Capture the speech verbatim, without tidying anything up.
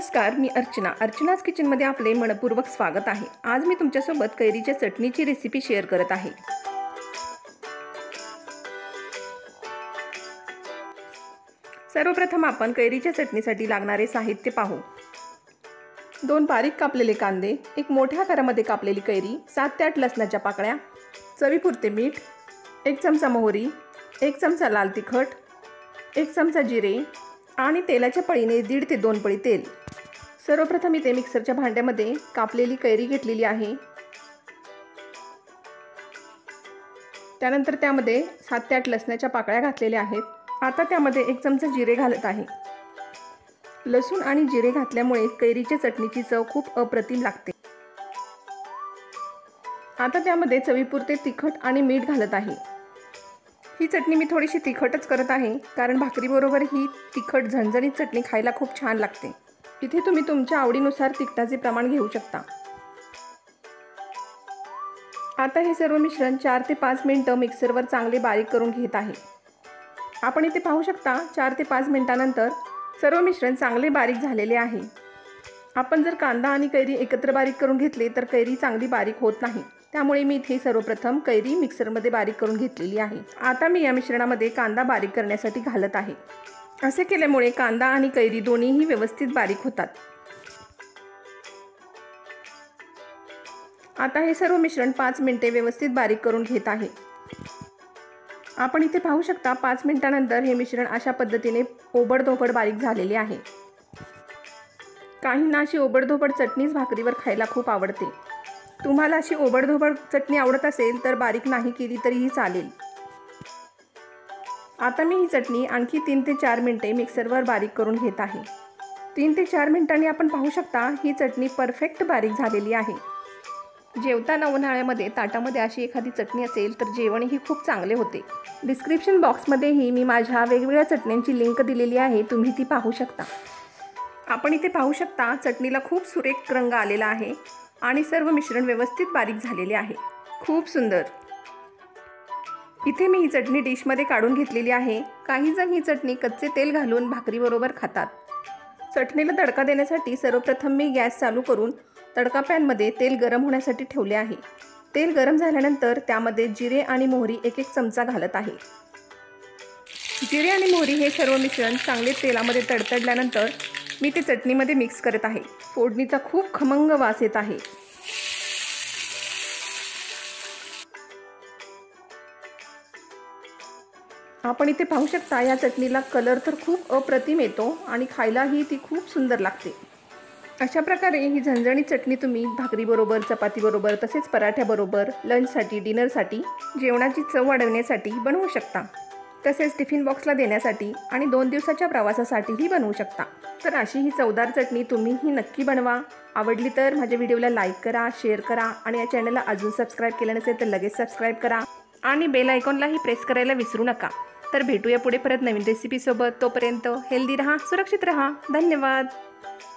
नमस्कार, मी अर्चना. अर्चनाज किचनमध्ये आपले मनपूर्वक स्वागत आहे. आज मी तुमच्यासोबत कैरीच्या चटणीची रेसिपी शेअर करत आहे. सर्वप्रथम आपण कैरीच्या चटणीसाठी लागणारे साहित्य पाहू. दोन बारीक कापलेले कांदे, एक मोठ्या आकारामध्ये कापलेली कैरी, सात ते आठ लसणाच्या पाकळ्या, चवीपुरते मीठ, एक चमचा मोहरी, एक चमचा लाल तिखट, एक चमचा जिरे आणि तेलाच्या पळीने दीड ते दोन पळी तेल. सर्वप्रथम इथे मिक्सरच्या भांड्यामध्ये कापलेली कैरी घेतलेली आहे. त्यानंतर त्यामध्ये सात ते आठ लसणाच्या पाकळ्या घातलेल्या आहेत. आता त्यामध्ये एक चमचा जिरे घालत आहे. लसूण आणि जिरे घातल्यामुळे कैरीच्या चटणीची चव खूप अप्रतिम लागते. आता त्यामध्ये चवीपुरते तिखट आणि मीठ घालत आहे. ही चटणी मी थोडीशी तिखटच करत आहे, कारण भाकरीबरोबर ही तिखट झणझणीत चटणी खायला खूप छान लागते. इथे तुम्ही तुमच्या आवडीनुसार तिखटाचे प्रमाण घेऊ शकता. आता हे सर्व मिश्रण चार ते पाच मिनिटं मिक्सरवर चांगले बारीक करून घेत आहे. आपण इथे पाहू शकता चार ते पाच मिनिटांनंतर सर्व मिश्रण चांगले बारीक झालेले आहे. आपण जर कांदा आणि कैरी एकत्र बारीक करून घेतले तर कैरी चांगली बारीक होत नाही. त्यामुळे मी इथे सर्वप्रथम कैरी मिक्सरमध्ये बारीक करून घेतलेली आहे. आता मी या मिश्रणामध्ये कांदा बारीक करण्यासाठी घालत आहे. असे केल्यामुळे कांदा आणि कैरी दोन्हीही व्यवस्थित बारीक होतात. आता हे सर्व मिश्रण पाच मिनिटे व्यवस्थित बारीक करून घेत आहे. आपण इथे पाहू शकता पाच मिनिटांनंतर हे मिश्रण अशा पद्धतीने ओबडधोबड बारीक झालेले आहे. काहींना अशी ओबडधोबड चटणीच भाकरीवर खायला खूप आवडते. तुम्हाला अशी ओबडधोबड चटणी आवडत असेल तर बारीक नाही केली तरीही चालेल. आता मी ही चटणी आणखी तीन ते चार मिनिटे मिक्सरवर बारीक करून घेत आहे. तीन ते चार मिनिटांनी आपण पाहू शकता ही चटणी परफेक्ट बारीक झालेली आहे. जेवताना उन्हाळ्यामध्ये ताटामध्ये अशी एखादी चटणी असेल तर जेवणही खूप चांगले होते. डिस्क्रिप्शन बॉक्समध्येही मी माझ्या वेगवेगळ्या चटण्यांची लिंक दिलेली आहे, तुम्ही ती पाहू शकता. आपण इथे पाहू शकता चटणीला खूप सुरेख रंग आलेला आहे आणि सर्व मिश्रण व्यवस्थित बारीक झालेले आहे. खूप सुंदर. इथे मी ही चटणी डिशमध्ये काढून घेतलेली आहे. काही जण ही चटणी कच्चे तेल घालून भाकरीबरोबर खातात. चटणीला तडका देण्यासाठी सर्वप्रथम मी गॅस चालू करून तडका पॅनमध्ये तेल गरम होण्यासाठी ठेवले आहे. तेल गरम झाल्यानंतर त्यामध्ये जिरे आणि मोहरी एक एक चमचा घालत आहे. जिरे आणि मोहरी हे सर्व मिश्रण चांगले तेलामध्ये तडतडल्यानंतर मी ते चटणीमध्ये मिक्स करत आहे. फोडणीचा खूप खमंग वास येत आहे. आपण इथे पाहू शकता या चटणीला कलर तर खूप अप्रतिम येतो आणि खायलाही ती खूप सुंदर लागते. अशा प्रकारे ही झणझणीत चटणी तुम्ही भाकरीबरोबर, चपातीबरोबर, तसेच पराठ्याबरोबर, लंचसाठी, डिनरसाठी, जेवणाची चव वाढवण्यासाठी बनवू शकता. तसेच टिफिन बॉक्सला देण्यासाठी आणि दोन दिवसाच्या प्रवासासाठीही बनवू शकता. तर अशी ही चवदार चटणी तुम्हीही नक्की बनवा. आवडली तर माझ्या व्हिडिओला लाईक करा, शेअर करा आणि या चॅनलला अजून सबस्क्राईब केलं नसेल तर लगेच सबस्क्राईब करा आणि बेल आयकॉनलाही प्रेस करायला विसरू नका. तर भेटूया पुढे परत नवीन रेसिपीसोबत. तोपर्यंत हेल्दी रहा, सुरक्षित रहा. धन्यवाद.